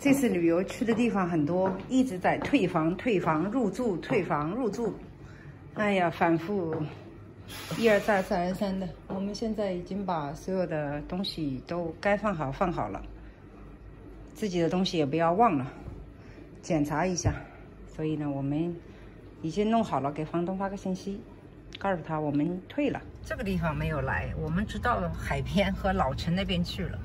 这次旅游去的地方很多，一直在退房、退房、入住、退房、入住。哎呀，反复一而再、再而三的。我们现在已经把所有的东西都该放好放好了，自己的东西也不要忘了，检查一下。所以呢，我们已经弄好了，给房东发个信息，告诉他我们退了。这个地方没有来，我们直到海边和老城那边去了。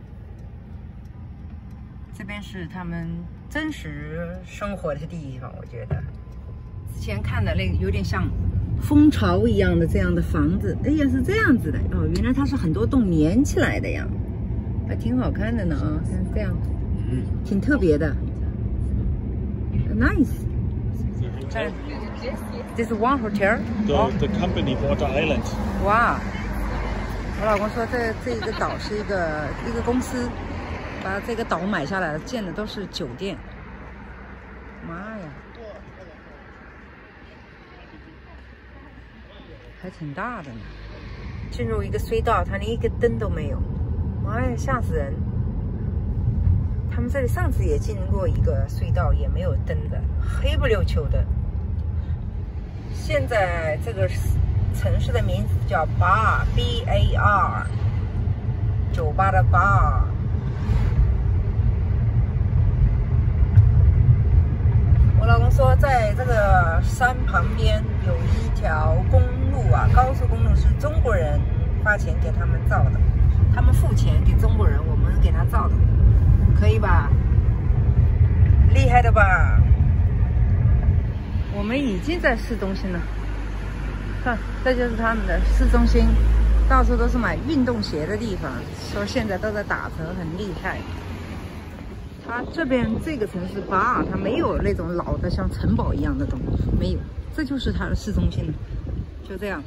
这边是他们真实生活的地方，我觉得之前看的那个有点像蜂巢一样的这样的房子，哎呀是这样子的哦，原来它是很多栋连起来的呀，还挺好看的呢啊，像这样，挺特别的 ，nice。看 ，This is one hotel. The company bought the island. 哇，我老公说这个岛是一个公司。把这个岛买下来了，建的都是酒店。妈呀，还挺大的呢。进入一个隧道，它连一个灯都没有。妈呀，吓死人！他们这里上次也进过一个隧道，也没有灯的，黑不溜秋的。现在这个城市的名字叫 Bar，B-A-R， 酒吧的 bar。我老公说，在这个山旁边有一条公路啊，高速公路是中国人花钱给他们造的，他们付钱给中国人，我们给他造的，可以吧？厉害的吧？我们已经在市中心了，看，这就是他们的市中心，到处都是买运动鞋的地方，说现在都在打折，很厉害。它这边这个城市吧，它没有那种老的像城堡一样的东西，没有，这就是它的市中心了，就这样，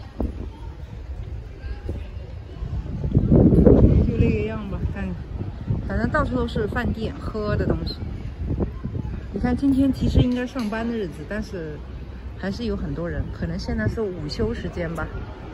就那个样吧。看，反正到处都是饭店喝的东西。你看今天其实应该上班的日子，但是还是有很多人，可能现在是午休时间吧，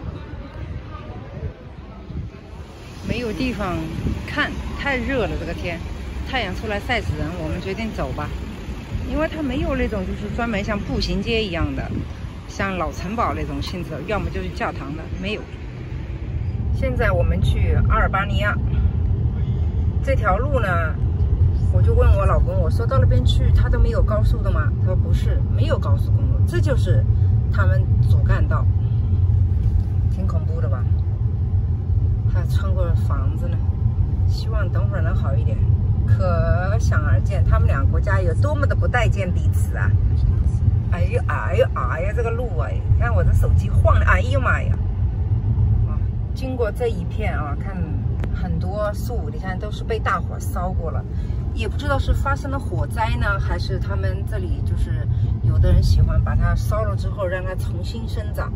没有地方看，太热了这个天。太阳出来晒死人，我们决定走吧，因为它没有那种就是专门像步行街一样的，像老城堡那种性质，要么就是教堂的，没有。现在我们去阿尔巴尼亚这条路呢，我就问我老公，我说到那边去，它都没有高速的吗？他说不是，没有高速公路，这就是他们主干道，挺恐怖的吧？还穿过房子呢，希望等会儿能好一点。可想而知，他们两个国家有多么的不待见彼此啊！哎呦哎呦哎呀，这个路啊，你看我这手机晃的，哎呦妈呀！啊，经过这一片啊，看很多树，你看都是被大火烧过了，也不知道是发生了火灾呢，还是他们这里就是有的人喜欢把它烧了之后让它重新生长，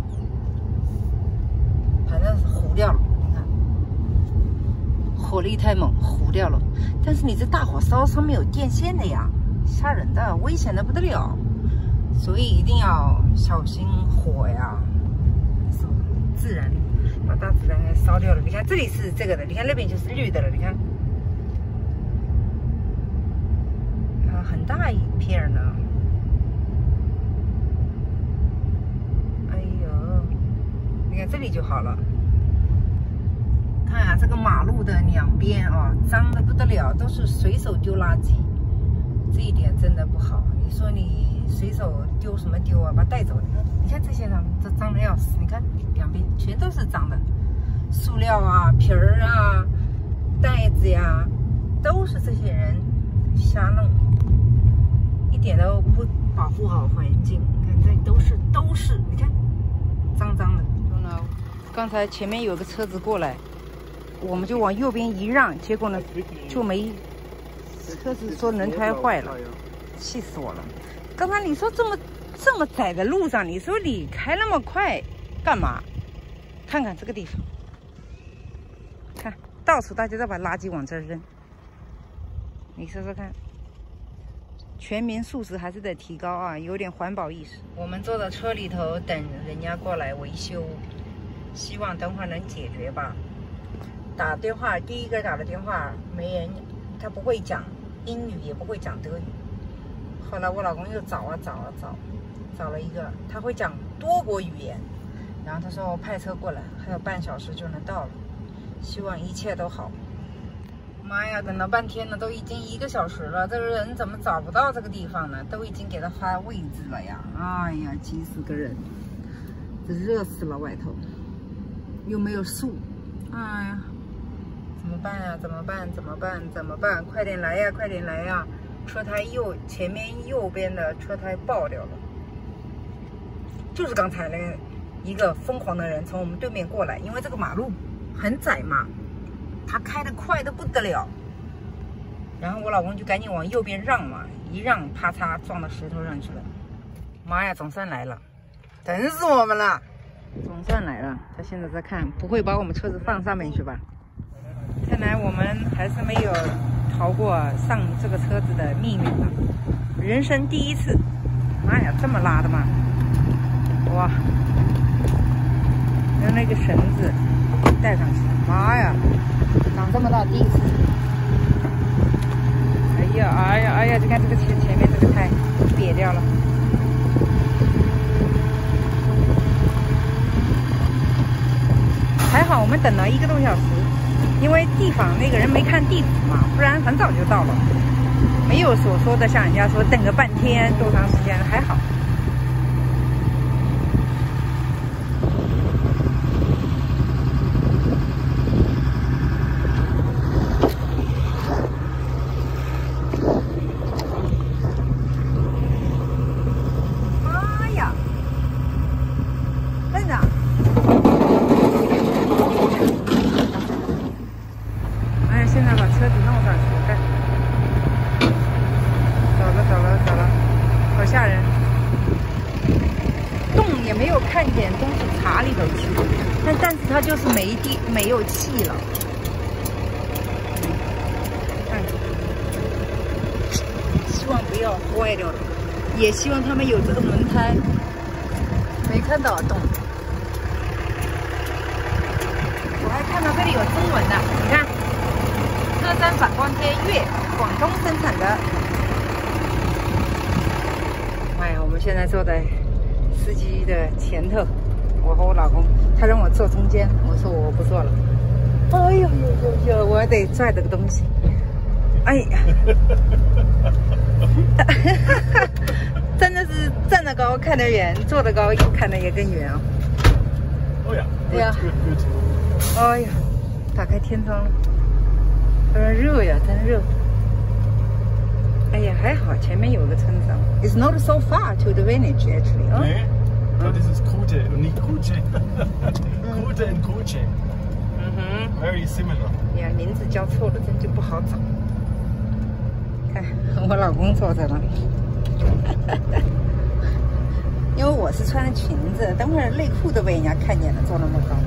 反正糊掉了。火力太猛，糊掉了。但是你这大火烧上面有电线的呀，吓人的，危险的不得了。所以一定要小心火呀，是吧？自然把大自然给烧掉了。你看这里是这个的，你看那边就是绿的了，你看，啊，很大一片呢。哎呦，你看这里就好了。看啊，这个马路的两边啊，脏的不得了，都是随手丢垃圾，这一点真的不好。你说你随手丢什么丢啊，把它带走。你看这些人，这脏的要死。你看两边全都是脏的，塑料啊、皮儿啊、袋子呀，都是这些人瞎弄，一点都不保护好环境。你看这里都是，你看脏脏的。刚才前面有个车子过来。我们就往右边一让，结果呢就没，车子说轮胎坏了，气死我了！刚才你说这么窄的路上，你说你开那么快干嘛？看看这个地方，看到处大家都把垃圾往这儿扔，你说说看，全民素质还是得提高啊，有点环保意识。我们坐在车里头等人家过来维修，希望等会儿能解决吧。打电话，第一个打的电话没人，他不会讲， 英语，也不会讲德语。后来我老公又找了一个，他会讲多国语言。然后他说我派车过来，还有半小时就能到了，希望一切都好。妈呀，等了半天了，都已经1个小时了，这个人怎么找不到这个地方呢？都已经给他发位置了呀！哎呀，急死个人，这热死了，外头又没有树，哎呀，怎么办呀？怎么办？快点来呀！快点来呀！车胎前面右边的车胎爆掉了，就是刚才那个一个疯狂的人从我们对面过来，因为这个马路很窄嘛。他开得快得不得了，然后我老公就赶紧往右边让嘛，一让啪嚓撞到石头上去了。妈呀，总算来了，等死我们了！总算来了，他现在在看，不会把我们车子放上面去吧？看来我们还是没有逃过上这个车子的命运了。人生第一次，妈呀，这么拉的吗？哇，用那个绳子带上去，妈呀！长这么大第一次，哎呀！你看这个前面这个胎瘪掉了。还好我们等了1个多小时，因为地方那个人没看地图嘛，不然很早就到了，没有所说的像人家说等个半天多长时间，还好。现在把车子弄上去，看，走了，好吓人，洞也没有看见东西插里头去，但是它就是没有气了，看，希望不要坏掉了，也希望他们有这个轮胎，没看到洞，我还看到这里有中文的，你看。车山反光贴粤，广东生产的。哎呀，我们现在坐在司机的前头，我和我老公，他让我坐中间，我说我不坐了。哎呦，我得拽这个东西。哎呀，真的是站得高看得远，坐得高看得也更远啊。 哦呀， 对呀。哎呀，打开天窗了。热呀，真热！哎呀，还好前面有个村子。It's not so far to the village actually. Nee, but this is Kute und nicht Kuche. Kute and Kuche. Very similar. 呀，名字叫错了，真就不好找。看，我老公坐着了。因为我是穿的裙子，等会儿内裤都被人家看见了，坐那么高。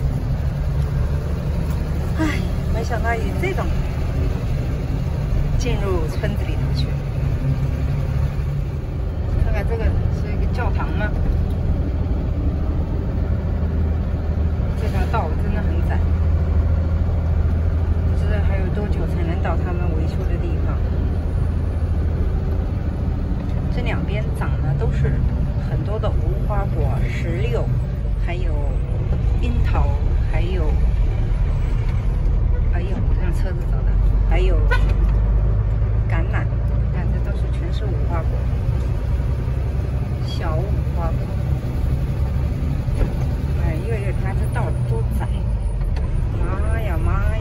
唉。没想到以这种进入村子里头去，看看这个是一个教堂吗？这条道真的很窄，不知道还有多久才能到他们维修的地方。这两边长的都是很多的无花果、石榴，还有樱桃，还有。哎呦，这辆车子走的，还有橄榄，看这都是全是无花果，小无花果。哎呦，看这道多窄！妈呀！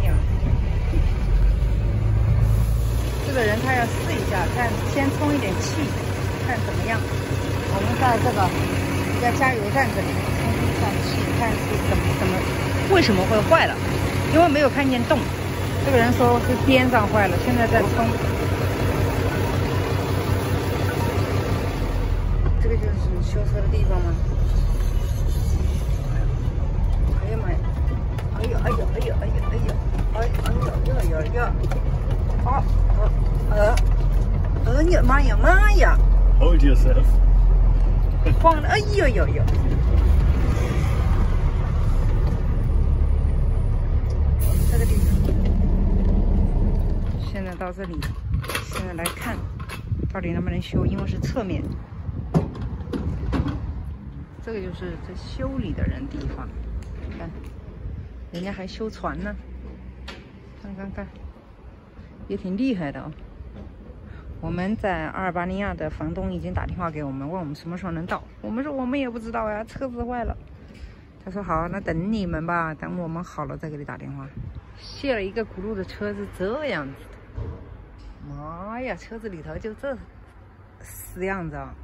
这个人他要试一下，看先充一点气，看怎么样。我们在这个要加油站这里充一下气，看是怎么为什么会坏了。因为没有看见洞，这个人说是边上坏了，现在在冲。这个就是修车的地方吗？哎呀妈呀！哎呦！妈呀 ！Hold yourself. 晃了！哎呦！这个地方，现在到这里，现在来看到底能不能修，因为是侧面。这个就是这修理的人地方，你看，人家还修船呢，看，也挺厉害的哦。我们在阿尔巴尼亚的房东已经打电话给我们，问我们什么时候能到。我们说我们也不知道呀，车子坏了。他说好，那等你们吧，等我们好了再给你打电话。卸了一个轱辘的车是这样子的，妈呀，车子里头就这死样子啊！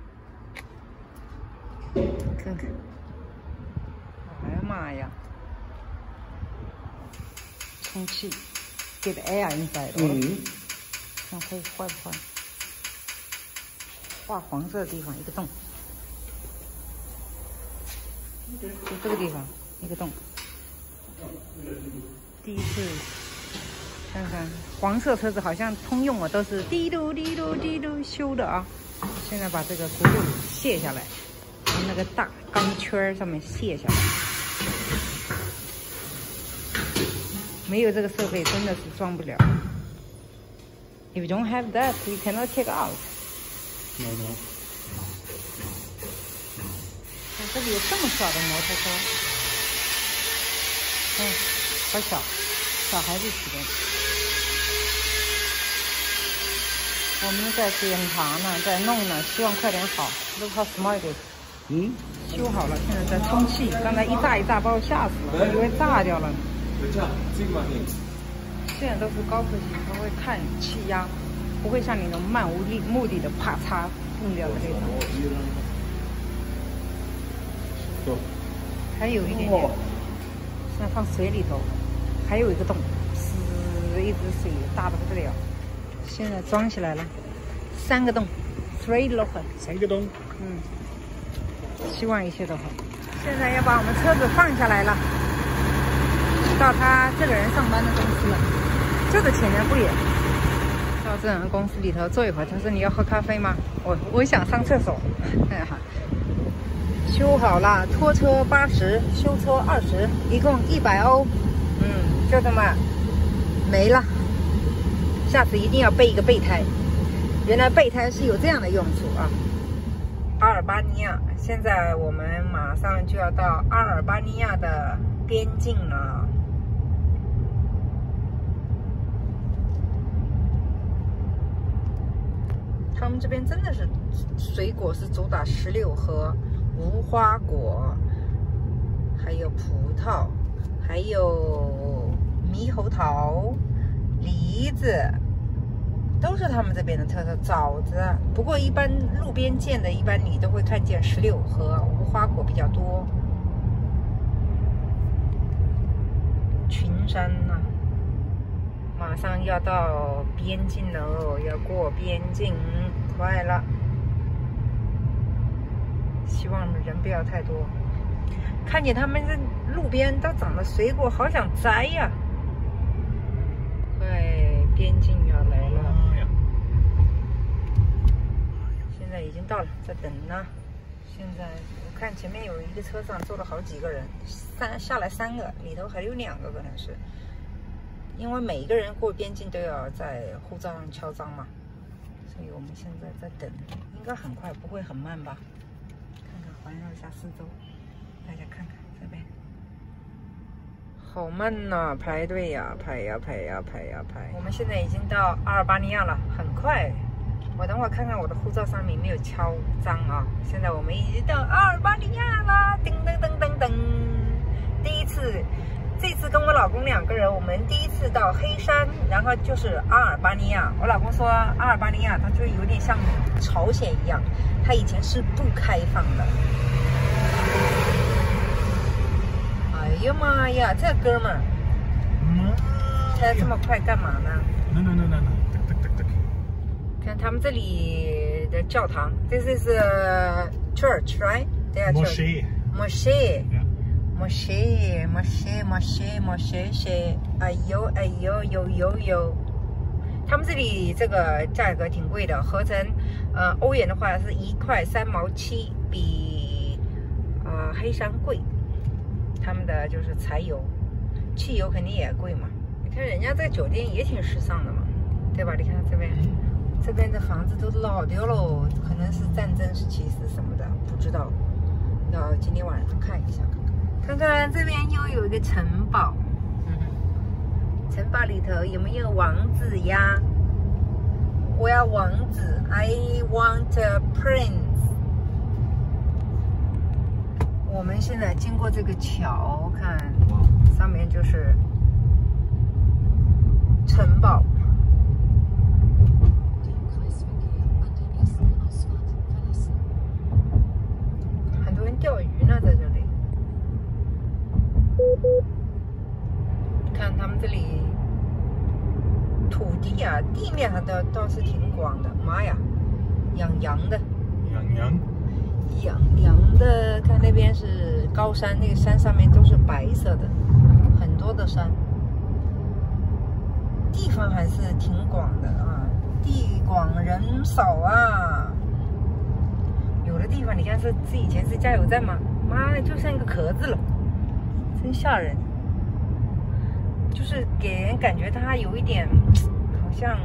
看看，哎呀妈呀，充气 ，get air inside。看坏不坏？画黄色的地方一个洞，就这个地方一个洞。第一次看看黄色车子好像通用啊，都是滴嘟滴嘟滴嘟修的啊。现在把这个轱辘卸下来，从那个大钢圈上面卸下来。没有这个设备真的是装不了。If you don't have that, you cannot take out. No. 这里有这么小的摩托车，好小，小孩子骑的。我们在检查呢，在弄呢，希望快点好。Look how small it is. 修好了，现在在充气。刚才一炸把我吓死了，我以为炸掉了。现在都是高科技，它会看气压，不会像你那种漫无目的的啪嚓碰掉的那种。还有一点点，现在放水里头，还有一个洞，一直水大的不得了。现在装起来了，3个洞 ，3 lock。 3个洞。 希望一切都好。现在要把我们车子放下来了，到他这个人上班的公司了，就在前面不远。到这人公司里头坐一会儿，他说你要喝咖啡吗？我想上厕所。修好了，拖车80，修车20，一共100欧。就这么没了。下次一定要备一个备胎。原来备胎是有这样的用处啊。阿尔巴尼亚，现在我们马上就要到阿尔巴尼亚的边境了。他们这边真的是水果是主打石榴和无花果，还有葡萄，还有猕猴桃、梨子，都是他们这边的特色。枣子，不过一般路边见的，一般你都会看见石榴和无花果比较多。群山呐，马上要到边境了，要过边境，快了。希望人不要太多。看见他们这路边都长的水果，好想摘呀！快，边境要来了。现在已经到了，在等呢。现在我看前面有一个车上坐了好几个人，下来3个，里头还有2个可能是。因为每一个人过边境都要在护照上敲章嘛，所以我们现在在等，应该很快，不会很慢吧？看看环绕一下四周，大家看看这边，好慢呐，排队呀，排呀。我们现在已经到阿尔巴尼亚了，很快。我等会儿看看我的护照上面没有敲章啊。现在我们已经到阿尔巴尼亚啦，噔。第一次。这次跟我老公2个人，我们第一次到黑山，然后就是阿尔巴尼亚。我老公说阿尔巴尼亚，它就有点像朝鲜一样，它以前是不开放的。哎呀妈呀，这哥们儿，开这么快干嘛呢？ No. 看他们这里的教堂 ，This is a church, right? Moshe. Moshe，哎呦，有。他们这里这个价格挺贵的，合成欧元的话是1块3毛7，比黑山贵。他们的就是柴油，汽油肯定也贵嘛。你看人家这个酒店也挺时尚的嘛， 对吧？你看这边，这边的房子都老掉了，可能是战争时期是什么的，不知道。要今天晚上看一下，看看这边又有一个城堡。城堡里头有没有王子呀？我要王子 ，I want a prince。我们现在经过这个桥，看上面就是城堡。很多人钓鱼呢，在这里。看他们这里土地啊，地面上倒是挺广的。妈呀，养羊的，养羊的。看那边是高山，那个山上面都是白色的，很多的山。地方还是挺广的啊，地广人少啊。有的地方你看是以前是加油站吗？妈呀，就像一个壳子了，真吓人。就是给人感觉它有一点，好像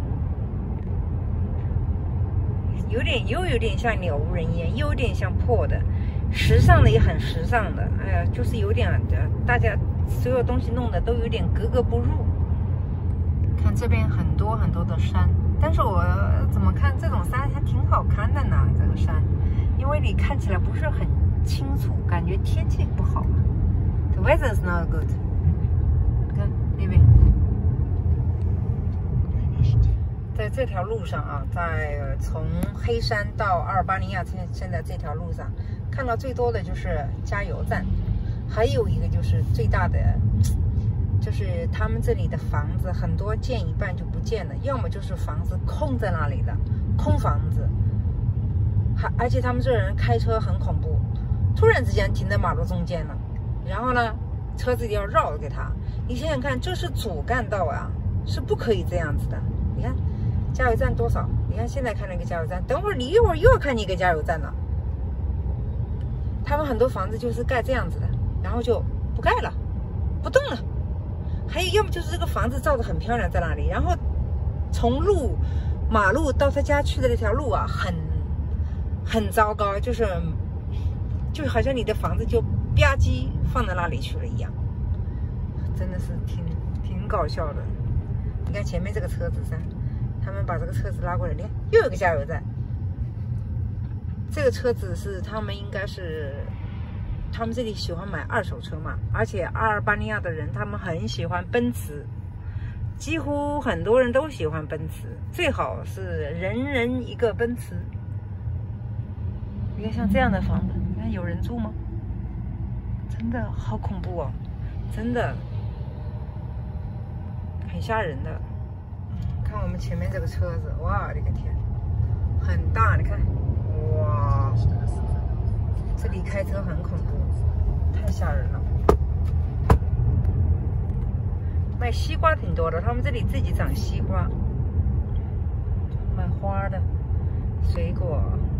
又有点像鸟无人烟，又有点像破的，时尚的也很时尚的。哎呀，就是有点大家所有东西弄的都有点格格不入。看这边很多很多的山，但是我怎么看这种山还挺好看的呢？这个山，因为你看起来不是很清楚，感觉天气不好。The weather is not good。看那边，在这条路上啊，在从黑山到阿尔巴尼亚现在这条路上，看到最多的就是加油站，还有一个就是最大的，就是他们这里的房子很多建一半就不建了，要么就是房子空在那里的空房子，而且他们这人开车很恐怖，突然之间停在马路中间了，然后呢，车子要绕给他。你想想看，这是主干道啊，是不可以这样子的。你看加油站多少？你看现在看那个加油站，等会儿你一会儿又要看一个加油站了。他们很多房子就是盖这样子的，然后就不盖了，不动了。还有要么就是这个房子造得很漂亮在那里，然后从马路到他家去的那条路啊，很糟糕，就好像你的房子就吧唧放在那里去了一样。真的是挺搞笑的。你看前面这个车子噻，他们把这个车子拉过来，你看又有个加油站。这个车子是他们应该是他们这里喜欢买二手车嘛，而且阿尔巴尼亚的人他们很喜欢奔驰，几乎很多人都喜欢奔驰，最好是人人一个奔驰。你看像这样的房子，你看有人住吗？真的好恐怖哦，真的。很吓人的。看我们前面这个车子，哇，我的个天，很大，你看，哇，这里开车很恐怖，太吓人了。卖西瓜挺多的，他们这里自己长西瓜，卖花的，水果，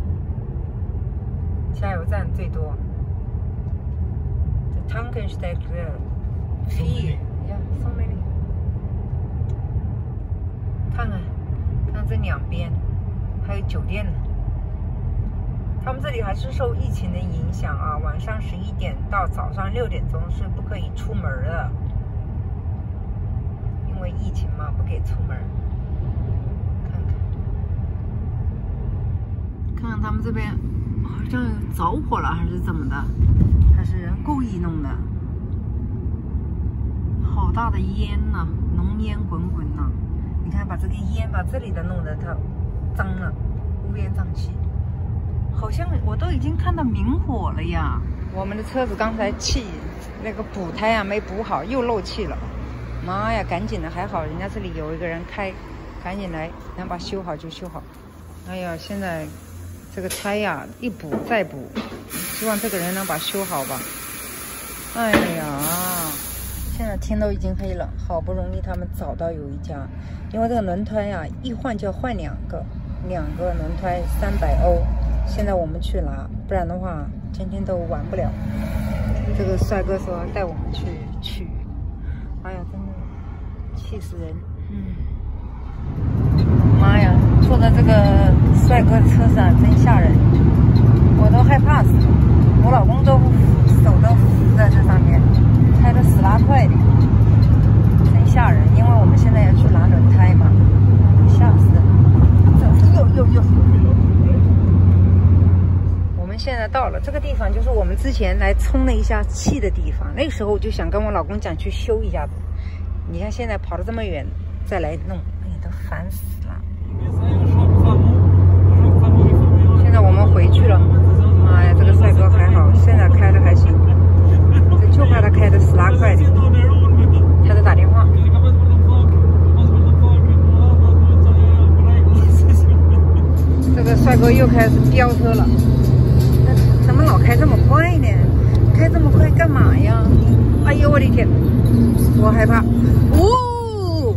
加油站最多。The Tankstelle viel, ja, so many。看这两边还有酒店呢。他们这里还是受疫情的影响啊，晚上11点到早上6点钟是不可以出门的，因为疫情嘛，不给出门。看看他们这边好像着火了还是怎么的，还是人故意弄的。好大的烟呐，浓烟滚滚呐！你看，把这个烟把这里的弄得它脏了，乌烟瘴气。好像我都已经看到明火了呀！我们的车子刚才气那个补胎啊没补好，又漏气了。妈呀，赶紧的，还好人家这里有一个人开，赶紧来能把修好就修好。哎呀，现在这个胎呀一补再补，希望这个人能把修好吧。哎呀，现在天都已经黑了，好不容易他们找到有一家，因为这个轮胎呀一换就要换2个轮胎300欧。现在我们去拿，不然的话天天都玩不了。这个帅哥说带我们去取，哎呀，真的气死人。 的这个帅哥的车子啊，真吓人，我都害怕死了。我老公都手都扶在这上面，开的死拉快的，真吓人。因为我们现在要去拿轮胎嘛，吓死人。哟！我们现在到了这个地方，就是我们之前来充了一下气的地方。那个时候我就想跟我老公讲去修一下子。你看现在跑了这么远，再来弄，哎呀，都烦死了。现在我们回去了。妈呀，这个帅哥还好，现在开的还行，就怕他开的死拉快的。他在打电话。这个帅哥又开始飙车了，怎么老开这么快呢？开这么快干嘛呀？哎呦我的天，我害怕。哦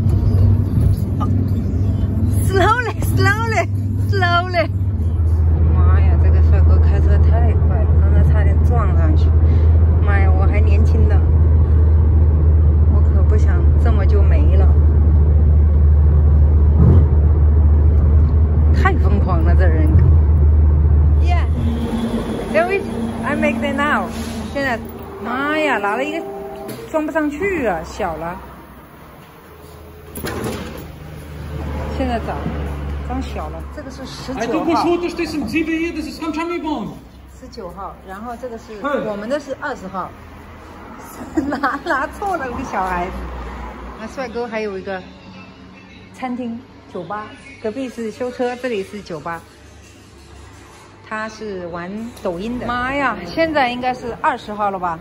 ，slowly。妈呀，这个帅哥开车太快了，刚才差点撞上去。妈呀，我还年轻的，我可不想这么就没了。太疯狂了，这人。Yeah, do it. I make it now. 现在，妈呀，拿了一个装不上去啊，小了。现在装小了，这个是19号。19号，然后这个是我们的是20号。拿错了，那个小孩子。那帅哥还有一个餐厅。酒吧隔壁是修车，这里是酒吧。他是玩抖音的。妈呀，现在应该是20号了吧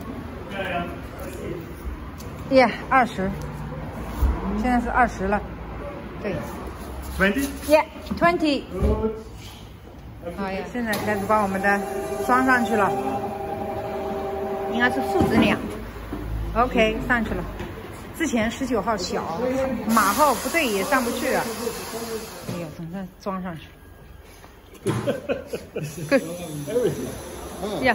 ？Yeah, 20。现在是20了。对。 20 Yeah, 20。哎呀，现在开始把我们的装上去了，应该是父子俩。OK， 上去了。之前19号小，马号不对也上不去啊。哎呦，总算装上去。呀，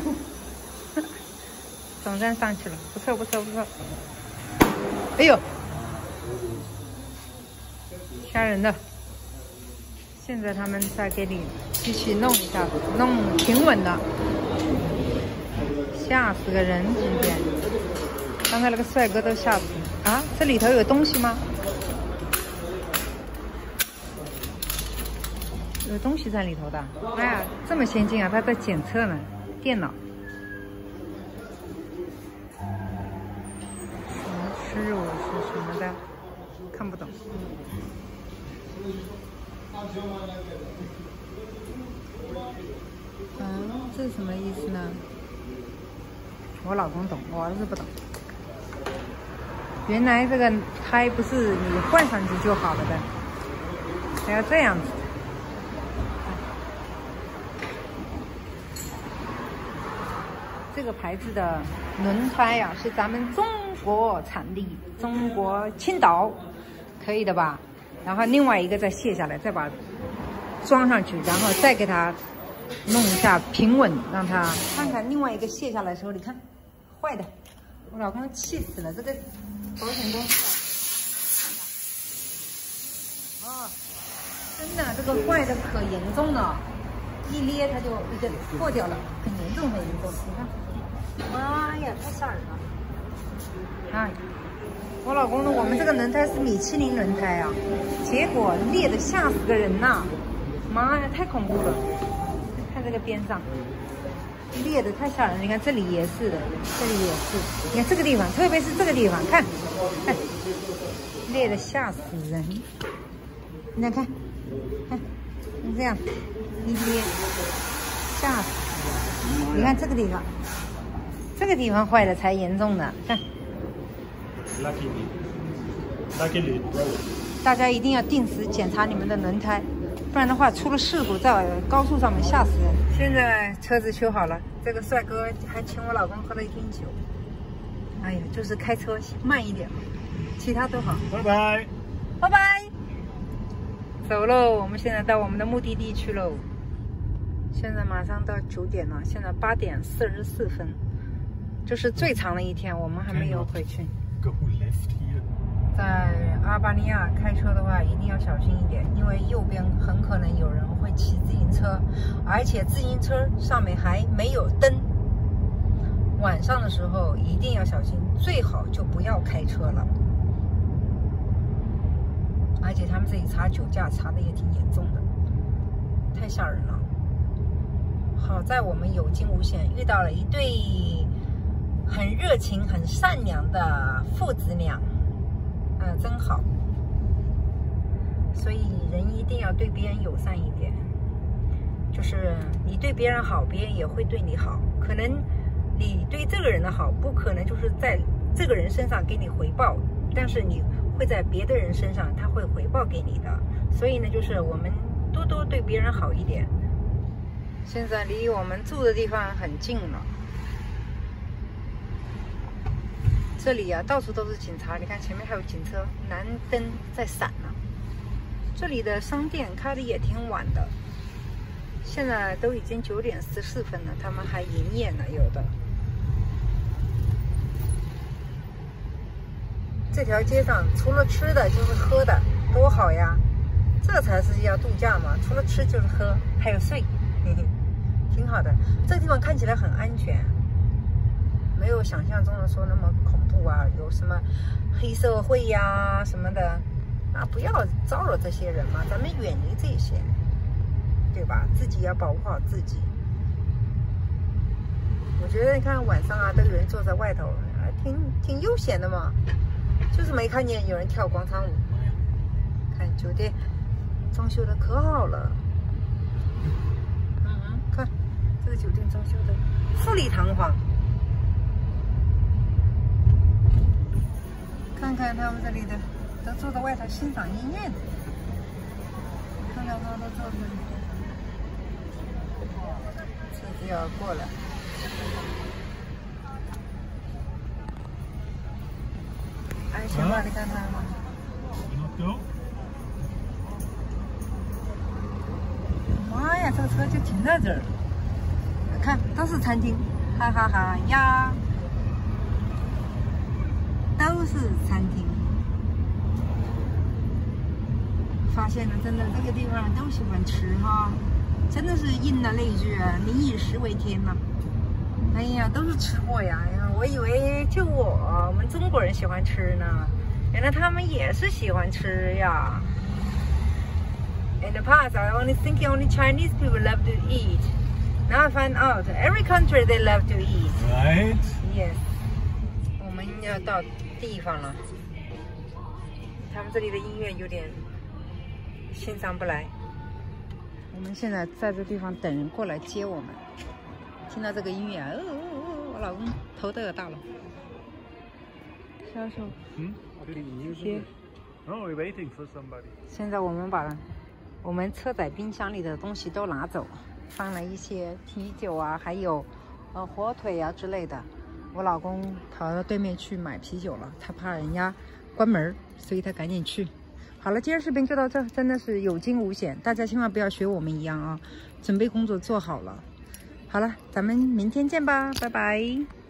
总算上去了，不错。哎呦，吓人的。现在他们在给你继续弄一下子，弄平稳了，吓死个人今天。刚才那个帅哥都吓死了啊！这里头有东西吗？有东西在里头的。哎呀，这么先进啊！他在检测呢，电脑。什么吃肉是什么的？看不懂。这是什么意思呢？我老公懂，我儿子不懂。原来这个胎不是你换上去就好了的，还要这样子。这个牌子的轮胎呀，是咱们中国产地，中国青岛，可以的吧？然后另外一个再卸下来，再把装上去，然后再给它弄一下平稳，让它看看另外一个卸下来的时候，你看坏的，我老公气死了，这个保险公司啊，真的这个坏的可严重了，一捏它就一个破掉了，很严重。你看，妈呀，太吓人了！哎，我老公呢，我们这个轮胎是米其林轮胎啊，结果裂的吓死个人呐！妈呀，太恐怖了！看这个边上裂的太吓人，你看这里也是的，这里也是，你看这个地方，特别是这个地方，看，裂的吓死人！你看，看这样一捏，吓死！你看这个地方，这个地方坏的才严重呢，看。 Luckily, bro. 大家一定要定时检查你们的轮胎，不然的话出了事故在高速上面吓死人。现在车子修好了，这个帅哥还请我老公喝了一瓶酒。哎呀，就是开车慢一点，其他都好。 拜拜， 拜拜。走喽，我们现在到我们的目的地去喽。现在马上到9点了，现在8点44分，这是最长的一天，我们还没有回去。 Go left here. 在阿巴尼亚开车的话，一定要小心一点，因为为右边很可能有人会骑自行车，而且自行车上面还没有灯。晚上的时候一定要小心，最好就不要开车了。而且他们这里查酒驾查的也挺严重的，太吓人了。好在我们有惊无险，遇到了一对很热情、很善良的父子俩，真好。所以人一定要对别人友善一点，就是你对别人好，别人也会对你好。可能你对这个人的好，不可能就是在这个人身上给你回报，但是你会在别的人身上，他会回报给你的。所以呢，就是我们多多对别人好一点。现在离我们住的地方很近了，这里啊到处都是警察，你看前面还有警车，蓝灯在闪呢。这里的商店开的也挺晚的，现在都已经9点14分了，他们还营业呢，有的。这条街上除了吃的就是喝的，多好呀！这才是要度假嘛，除了吃就是喝，还有睡，挺好的。这个地方看起来很安全，没有想象中的说那么恐怖啊，有什么黑社会呀什么的，不要招惹这些人嘛，咱们远离这些，对吧？自己要保护好自己。我觉得你看晚上啊，都有人坐在外头，挺悠闲的嘛。就是没看见有人跳广场舞。看酒店装修的可好了，看这个酒店装修的富丽堂皇。看看他们这里的都坐在外头欣赏音乐的，看看他们都坐这里。车子要过来。安全吗？你看他吗？妈呀，这个车就停在这儿，看都是餐厅，哈哈哈呀，都是餐厅。发现了，真的这个地方都喜欢吃哈，真的是应了那句啊，民以食为天呐。哎呀，都是吃货呀！我以为就我们中国人喜欢吃呢，原来他们也是喜欢吃呀。In the past, I only thinking only Chinese people love to eat. Now I find out every country they love to eat. Right? Yes. 我们要到地方了，他们这里的音乐有点欣赏不来。我们现在在这地方等人过来接我们。听到这个音乐啊，我老公头都要大了。销售，接。 Oh, we're waiting for somebody. 现在我们把我们车载冰箱里的东西都拿走，放了一些啤酒啊，还有火腿啊之类的。我老公跑到对面去买啤酒了，他怕人家关门，所以他赶紧去。好了，今天视频就到这，真的是有惊无险，大家千万不要学我们一样啊，准备工作做好了。好了，咱们明天见吧，拜拜。